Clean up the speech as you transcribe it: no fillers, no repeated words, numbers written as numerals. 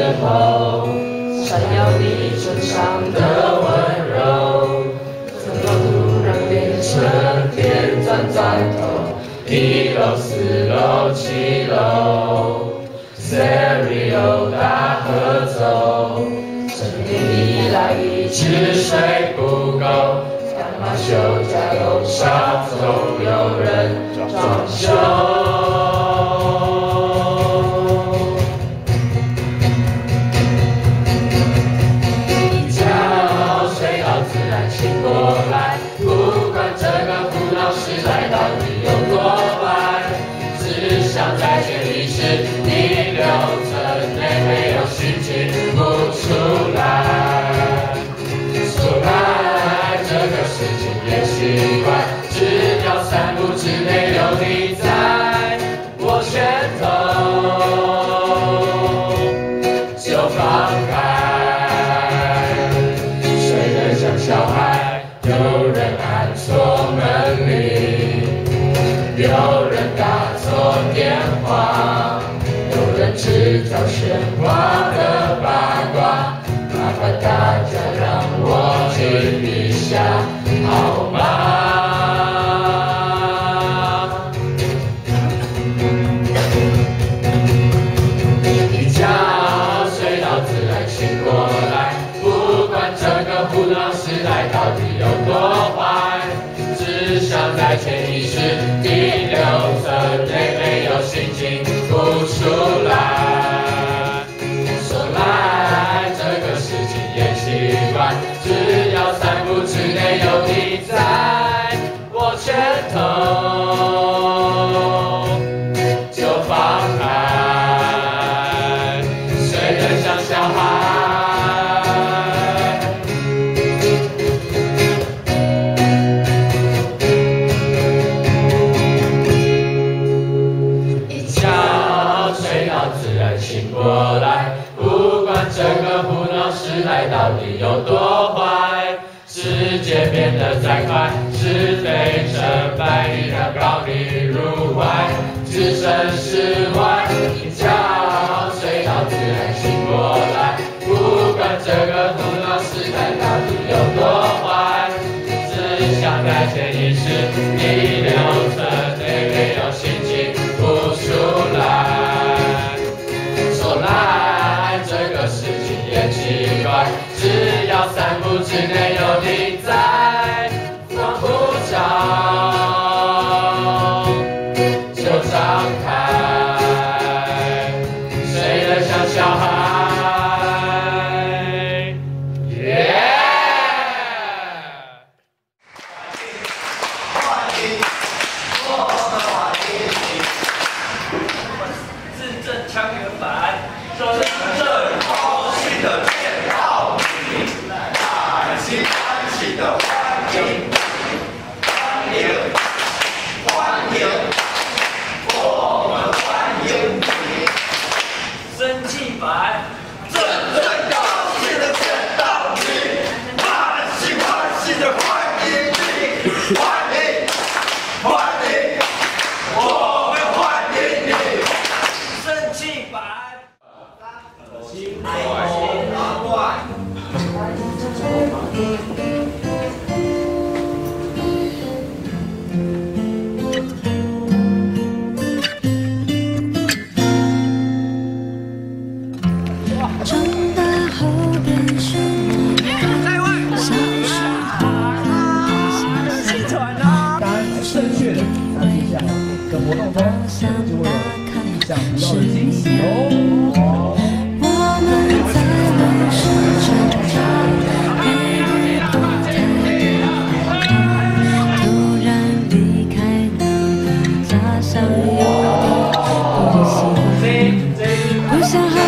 候，闪耀你身上的温柔，怎么突然变成电钻钻头？1楼、4楼、7楼 ，Stereo 大合奏，整天一来一去睡不够，干嘛休假楼上总有人装修。 过来，不管这个胡闹时代到底有多坏，只想在潜意识逆流层内没有心情不出来。说来这个事情也奇怪，只要3步之内有你在，我拳头就放开，睡得像小孩。 有人按错门铃，有人打错电话，有人制造喧哗的八卦，麻烦大家让我听一下好吗？一觉睡到自然醒过来，不管这个胡闹时代到底。 有多坏？只想在潜意识第6层内没有心情不出来。说来这个事情也奇怪，只要3步之内有你在，我拳头就放开，睡得像小孩。 过来，不管这个胡闹时代到底有多坏，世界变得再快，是非成败一条高你入怀，置身事外，一觉睡到自然醒过来，不管这个胡闹时代到底有多坏，只想在潜意识第6层内没有心情不出来。 说来这个事情也奇怪，只要3步之内有你在，放不着就张开，睡得像小孩。欢迎，我们欢迎你，字正腔圆版。 真正高兴的见到你，满心欢喜的欢迎，欢迎，欢迎，我们欢迎你。生气版，真正高兴的见到你，满心欢喜的欢迎你，欢迎，欢迎，我们欢迎你。生气版。 长大后变成小时候气喘啊！当然，正确的参与下的活动中，就会有意想不到的惊喜哦。 我们在梦时成长，每日不太突然离开那个家乡，有点不行，不想。